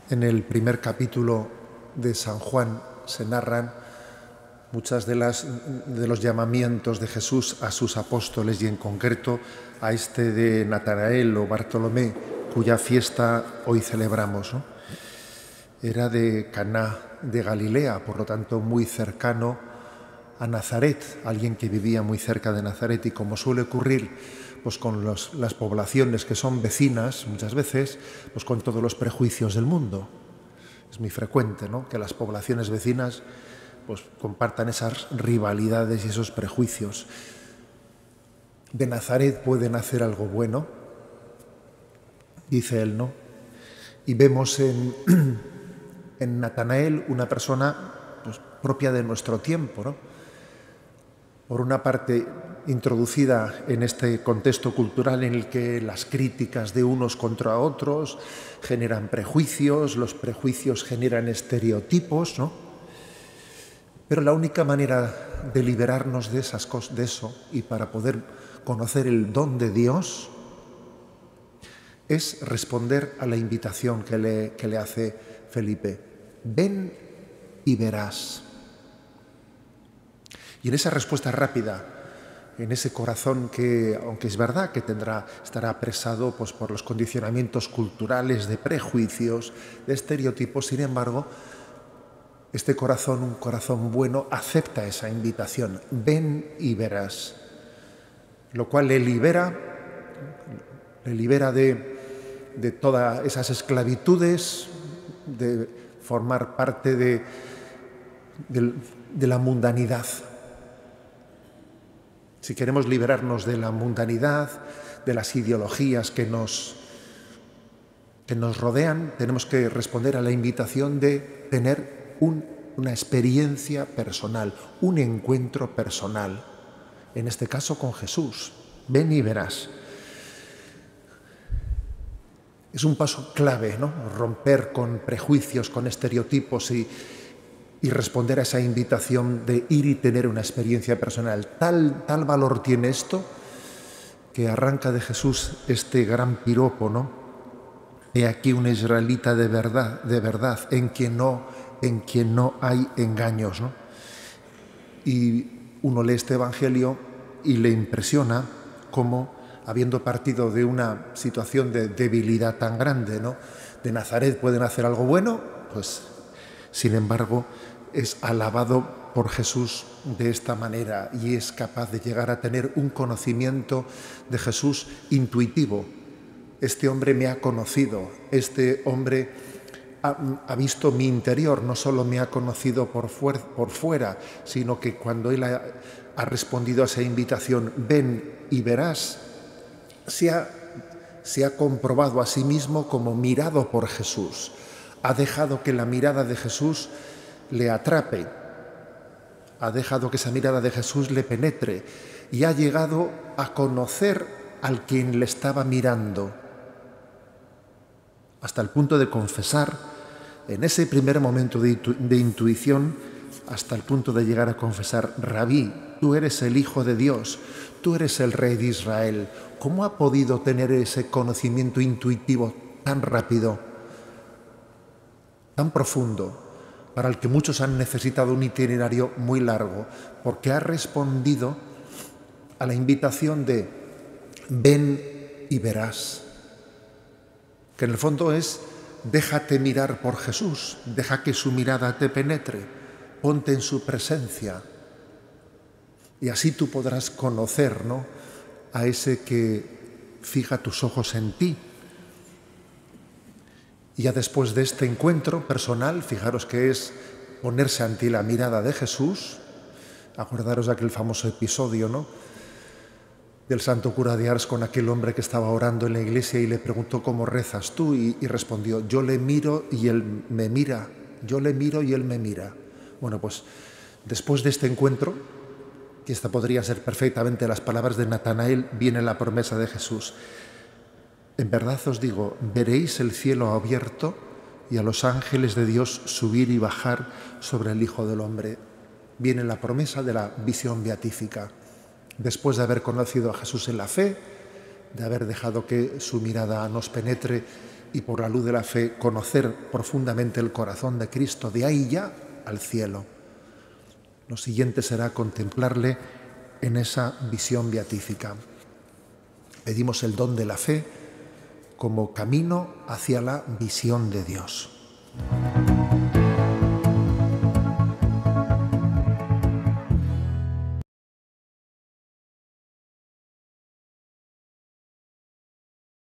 En el primer capítulo de San Juan se narran muchas de los llamamientos de Jesús a sus apóstoles y en concreto a este de Natanael o Bartolomé, cuya fiesta hoy celebramos, ¿no? Era de Caná de Galilea, por lo tanto muy cercano a Nazaret, alguien que vivía muy cerca de Nazaret, y como suele ocurrir pues con las poblaciones que son vecinas muchas veces, pues con todos los prejuicios del mundo. Es muy frecuente, ¿no?, que las poblaciones vecinas pues compartan esas rivalidades y esos prejuicios. De Nazaret puede nacer algo bueno, dice él, ¿no? Y vemos en Natanael una persona pues propia de nuestro tiempo, ¿no? Por una parte, introducida en este contexto cultural en el que las críticas de unos contra otros generan prejuicios, los prejuicios generan estereotipos, ¿no? Pero la única manera de liberarnos de esas cosas, de eso, y para poder conocer el don de Dios, es responder a la invitación que le hace Felipe. Ven y verás. Y en esa respuesta rápida, en ese corazón que, aunque es verdad que estará apresado pues, por los condicionamientos culturales, de prejuicios, de estereotipos, sin embargo, este corazón, un corazón bueno, acepta esa invitación. Ven y verás. Lo cual le libera de todas esas esclavitudes, de formar parte de la mundanidad. Si queremos liberarnos de la mundanidad, de las ideologías que nos rodean, tenemos que responder a la invitación de tener una experiencia personal, un encuentro personal, en este caso con Jesús. Ven y verás. Es un paso clave, ¿no?, romper con prejuicios, con estereotipos y responder a esa invitación de ir y tener una experiencia personal. Tal valor tiene esto que arranca de Jesús este gran piropo, ¿no? He aquí un israelita de verdad, en quien no hay engaños, ¿no? Y uno lee este evangelio y le impresiona cómo, habiendo partido de una situación de debilidad tan grande, ¿no?, de Nazaret pueden hacer algo bueno, pues sin embargo es alabado por Jesús de esta manera y es capaz de llegar a tener un conocimiento de Jesús intuitivo. Este hombre me ha conocido, este hombre ha visto mi interior, no solo me ha conocido por fuera, sino que cuando él ha respondido a esa invitación, ven y verás, se ha comprobado a sí mismo como mirado por Jesús. Ha dejado que la mirada de Jesús le atrape, ha dejado que esa mirada de Jesús le penetre y ha llegado a conocer al quien le estaba mirando, hasta el punto de confesar, en ese primer momento de intuición, hasta el punto de llegar a confesar: Rabí, tú eres el Hijo de Dios, tú eres el Rey de Israel. ¿Cómo ha podido tener ese conocimiento intuitivo tan rápido, tan profundo, para el que muchos han necesitado un itinerario muy largo? Porque ha respondido a la invitación de ven y verás, que en el fondo es: déjate mirar por Jesús, deja que su mirada te penetre, ponte en su presencia y así tú podrás conocer, ¿no?, a ese que fija tus ojos en ti. Y ya después de este encuentro personal, fijaros que es ponerse ante la mirada de Jesús. Acordaros de aquel famoso episodio, ¿no?, del santo cura de Ars con aquel hombre que estaba orando en la iglesia y le preguntó: ¿cómo rezas tú? Y respondió: yo le miro y él me mira, yo le miro y él me mira. Bueno, pues después de este encuentro, que esta podría ser perfectamente las palabras de Natanael, viene la promesa de Jesús: en verdad os digo, veréis el cielo abierto y a los ángeles de Dios subir y bajar sobre el Hijo del Hombre. Viene la promesa de la visión beatífica. Después de haber conocido a Jesús en la fe, de haber dejado que su mirada nos penetre y por la luz de la fe conocer profundamente el corazón de Cristo, de ahí ya al cielo. Lo siguiente será contemplarle en esa visión beatífica. Pedimos el don de la fe como camino hacia la visión de Dios.